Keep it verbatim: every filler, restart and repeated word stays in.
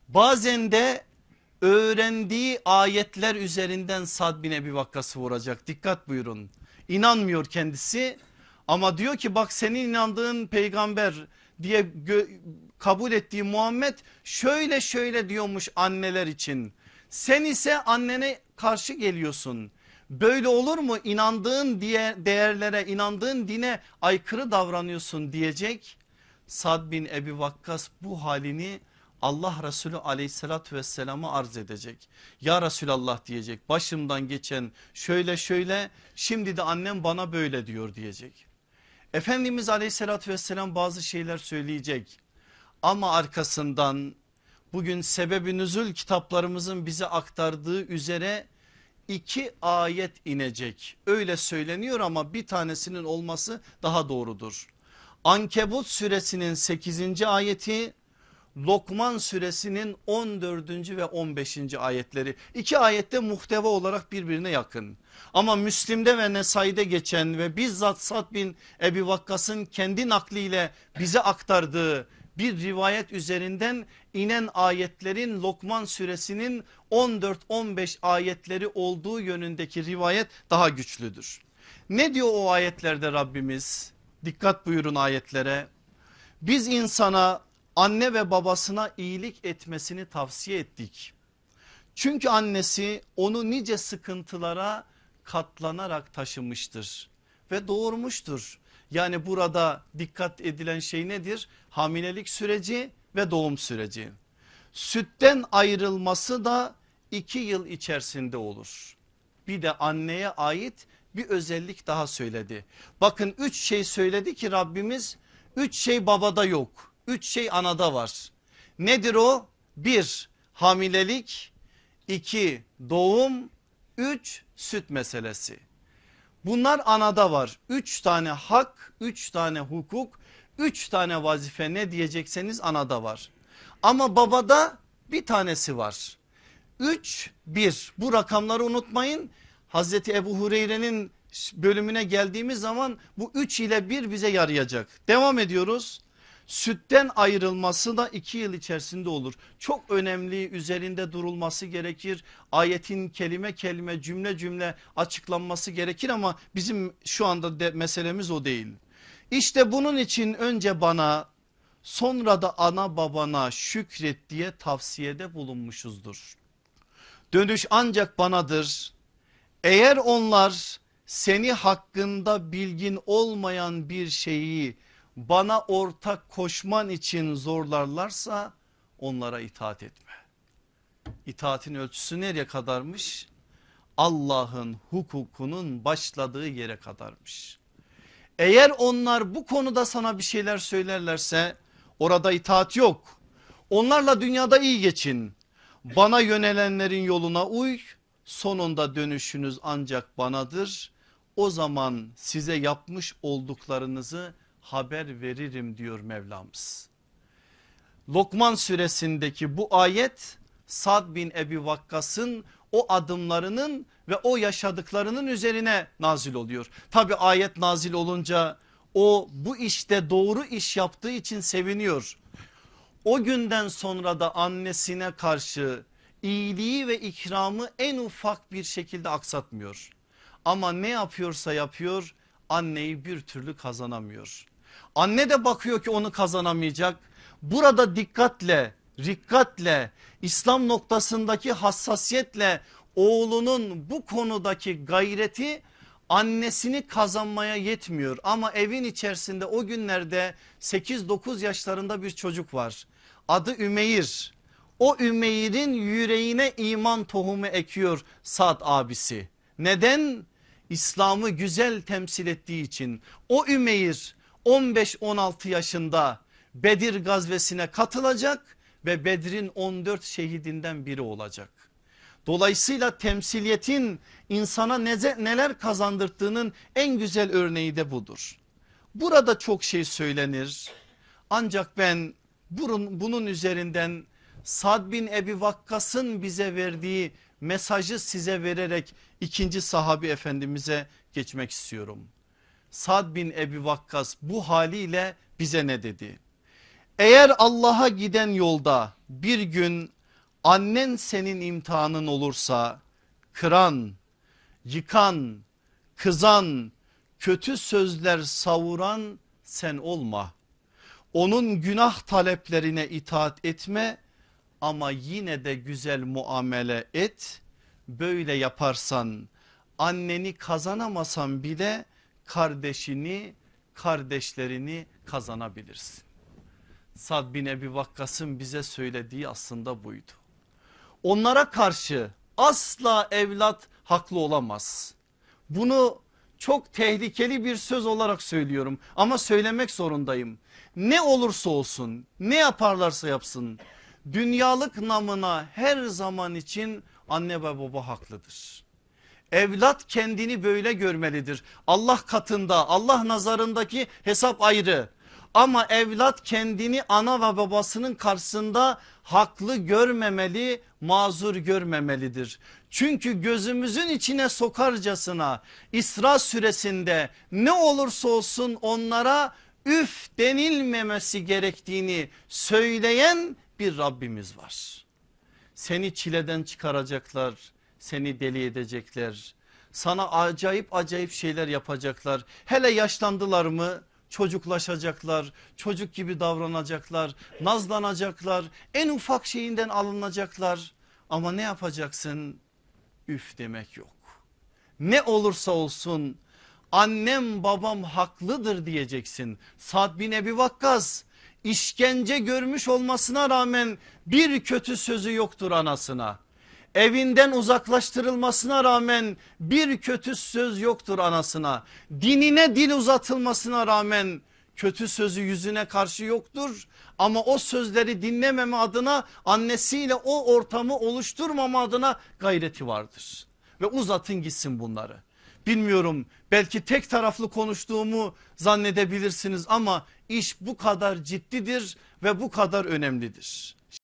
Bazen de öğrendiği ayetler üzerinden Sad bin Ebi Vakkas'ı vuracak. Dikkat buyurun. İnanmıyor kendisi ama diyor ki bak senin inandığın peygamber diye kabul ettiği Muhammed şöyle şöyle diyormuş anneler için. Sen ise annene karşı geliyorsun. Böyle olur mu, inandığın diye değerlere, inandığın dine aykırı davranıyorsun diyecek. Sad bin Ebi Vakkas bu halini Allah Resulü aleyhissalatü vesselama arz edecek. Ya Resulallah diyecek, başımdan geçen şöyle şöyle, şimdi de annem bana böyle diyor diyecek. Efendimiz aleyhissalatü vesselam bazı şeyler söyleyecek ama arkasından bugün sebeb-i nüzul kitaplarımızın bize aktardığı üzere iki ayet inecek. Öyle söyleniyor ama bir tanesinin olması daha doğrudur. Ankebut suresinin sekizinci ayeti, Lokman suresinin on dördüncü ve on beşinci ayetleri. İki ayette muhteva olarak birbirine yakın. Ama Müslim'de ve Nesai'de geçen ve bizzat Sad bin Ebi Vakkas'ın kendi nakliyle bize aktardığı bir rivayet üzerinden inen ayetlerin Lokman suresinin on dört on beş ayetleri olduğu yönündeki rivayet daha güçlüdür. Ne diyor o ayetlerde Rabbimiz? Dikkat buyurun ayetlere. Biz insana anne ve babasına iyilik etmesini tavsiye ettik. Çünkü annesi onu nice sıkıntılara katlanarak taşımıştır ve doğurmuştur. Yani burada dikkat edilen şey nedir? Hamilelik süreci ve doğum süreci. Sütten ayrılması da iki yıl içerisinde olur. Bir de anneye ait bir özellik daha söyledi. Bakın üç şey söyledi ki Rabbimiz, üç şey babada yok. Üç şey anada var. Nedir o? Bir, hamilelik. İki, doğum. Üç, süt meselesi. Bunlar anada var. Üç tane hak, üç tane hukuk, üç tane vazife, ne diyecekseniz anada var. Ama babada bir tanesi var. Üç, bir, bu rakamları unutmayın. Hazreti Ebu Hureyre'nin bölümüne geldiğimiz zaman bu üç ile bir bize yarayacak. Devam ediyoruz. Sütten ayrılması da iki yıl içerisinde olur. Çok önemli, üzerinde durulması gerekir. Ayetin kelime kelime, cümle cümle açıklanması gerekir ama bizim şu anda de meselemiz o değil. İşte bunun için önce bana, sonra da ana babana şükret diye tavsiyede bulunmuşuzdur. Dönüş ancak banadır. Eğer onlar seni hakkında bilgin olmayan bir şeyi bana ortak koşman için zorlarlarsa onlara itaat etme. İtaatin ölçüsü nereye kadarmış? Allah'ın hukukunun başladığı yere kadarmış. Eğer onlar bu konuda sana bir şeyler söylerlerse orada itaat yok. Onlarla dünyada iyi geçin. Bana yönelenlerin yoluna uy. Sonunda dönüşünüz ancak banadır. O zaman size yapmış olduklarınızı haber veririm diyor Mevlamız. Lokman suresindeki bu ayet Sad bin Ebi Vakkas'ın o adımlarının ve o yaşadıklarının üzerine nazil oluyor. Tabi ayet nazil olunca o bu işte doğru iş yaptığı için seviniyor. O günden sonra da annesine karşı iyiliği ve ikramı en ufak bir şekilde aksatmıyor. Ama ne yapıyorsa yapıyor, anneyi bir türlü kazanamıyor. Anne de bakıyor ki onu kazanamayacak. Burada dikkatle, rikkatle, İslam noktasındaki hassasiyetle oğlunun bu konudaki gayreti annesini kazanmaya yetmiyor. Ama evin içerisinde o günlerde sekiz dokuz yaşlarında bir çocuk var. Adı Ümeyr. O Ümeyr'in yüreğine iman tohumu ekiyor Sad abisi. Neden? İslam'ı güzel temsil ettiği için. O Ümeyr on beş on altı yaşında Bedir gazvesine katılacak ve Bedir'in on dört şehidinden biri olacak. Dolayısıyla temsiliyetin insana neler kazandırdığının en güzel örneği de budur. Burada çok şey söylenir ancak ben bunun üzerinden Sad bin Ebi Vakkas'ın bize verdiği mesajı size vererek ikinci sahabi efendimize geçmek istiyorum. Sad bin Ebi Vakkas bu haliyle bize ne dedi? Eğer Allah'a giden yolda bir gün Annen senin imtihanın olursa kıran, yıkan, kızan, kötü sözler savuran sen olma. Onun günah taleplerine itaat etme ama yine de güzel muamele et. Böyle yaparsan anneni kazanamasan bile kardeşini, kardeşlerini kazanabilirsin. Sad bin Ebi Vakkas'ın bize söylediği aslında buydu. Onlara karşı asla evlat haklı olamaz. Bunu çok tehlikeli bir söz olarak söylüyorum ama söylemek zorundayım. Ne olursa olsun, ne yaparlarsa yapsın, dünyalık namına her zaman için anne ve baba haklıdır. Evlat kendini böyle görmelidir. Allah katında, Allah nazarındaki hesap ayrı. Ama evlat kendini ana ve babasının karşısında haklı görmemeli, mazur görmemelidir. Çünkü gözümüzün içine sokarcasına İsra suresinde ne olursa olsun onlara üf denilmemesi gerektiğini söyleyen bir Rabbimiz var. Seni çileden çıkaracaklar, seni deli edecekler, sana acayip acayip şeyler yapacaklar. Hele yaşlandılar mı çocuklaşacaklar, çocuk gibi davranacaklar, nazlanacaklar, en ufak şeyinden alınacaklar. Ama ne yapacaksın? Üf demek yok. Ne olursa olsun annem babam haklıdır diyeceksin. Sad bin Ebi Vakkas işkence görmüş olmasına rağmen bir kötü sözü yoktur anasına. Evinden uzaklaştırılmasına rağmen bir kötü söz yoktur anasına. Dinine dil uzatılmasına rağmen kötü sözü yüzüne karşı yoktur. Ama o sözleri dinlememe adına annesiyle o ortamı oluşturmama adına gayreti vardır. Ve uzatın gitsin bunları. Bilmiyorum, belki tek taraflı konuştuğumu zannedebilirsiniz ama iş bu kadar ciddidir ve bu kadar önemlidir.